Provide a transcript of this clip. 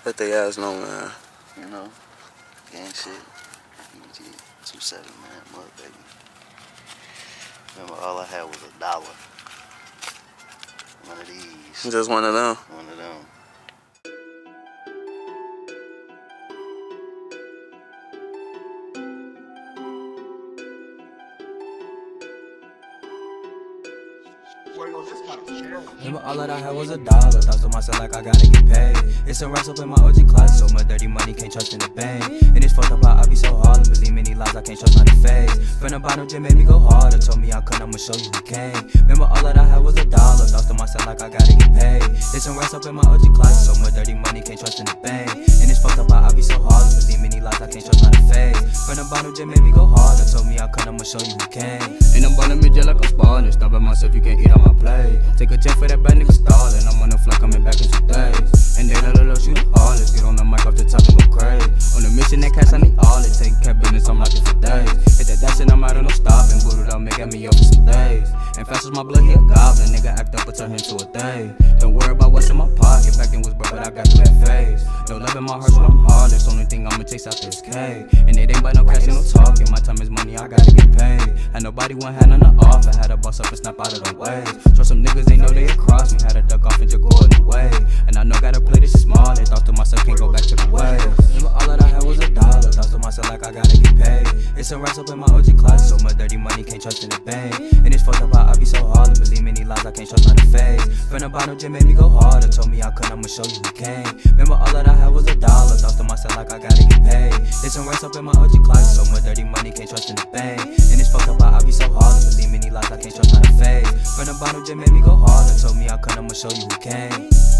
Let they ass know, man. You know, gang shit. EG 27, man, mother baby. Remember, all I had was $1. One of these. Just one of them. One of them. Remember all that I had was $1. Thought to myself like I gotta get paid. It's a rest up in my OG class, so much dirty money can't trust in the bank. And it's fucked up how I be so hard to believe many lies I can't trust not to face. From the bottom just made me go harder, told me I couldn't, I'ma show you who came. Remember all that I had was $1. Thought to myself like I gotta get paid. It's a rest up in my OG class, so much dirty money can't trust in the bank. And it's fucked up how I be so hard to believe many lies I can't trust not to face. From the bottom just made me go harder, told me I couldn't, I'ma show you who came. And I'm ballin' me just like I'm spawning. Stop at myself, you can't eat on my plate. Take a chance for that bad nigga stallin'. I'm on the fly coming back in 2 days. And they let shoot it all. Let's get on the mic off the top and go crazy. On the mission that cash I need all it. Taking care business, I'm like it for days. Hit that shit, I'm out of no stopping. Booted up, make me up for some days. And fast as my blood, he a goblin. Nigga act up, but turn him to a day. Don't worry about what's in my pocket. Back then was broke, but I got through that phase. No love in my heart, so I'm heartless. Only thing I'ma chase after is K. And it ain't about no crashing, no talking. My time is money, I gotta get paid. Had nobody one hand on the offer. Had to boss up and snap out of the way. Trust some niggas, they know they across me. Had to duck off and just go a new way. And I know gotta play this shit small. They thought to myself, can't go back to the way. Remember all that I had was $1. Thought to myself like I gotta get paid. It's a rest up in my OG class, so much dirty money can't trust in the bank. And it's fucked up how I be so hard to believe many lies I can't trust not to face. From the bottom just made me go harder, told me I couldn't, I'ma show you who came. Remember all that I had was $1. Thought to myself like I gotta get paid. It's a rest up in my OG class, so much dirty money can't trust in the bank. And it's fucked up how I be so hard to believe many lies I can't trust not to face. From the bottom just made me go harder, told me I couldn't, I'ma show you who came.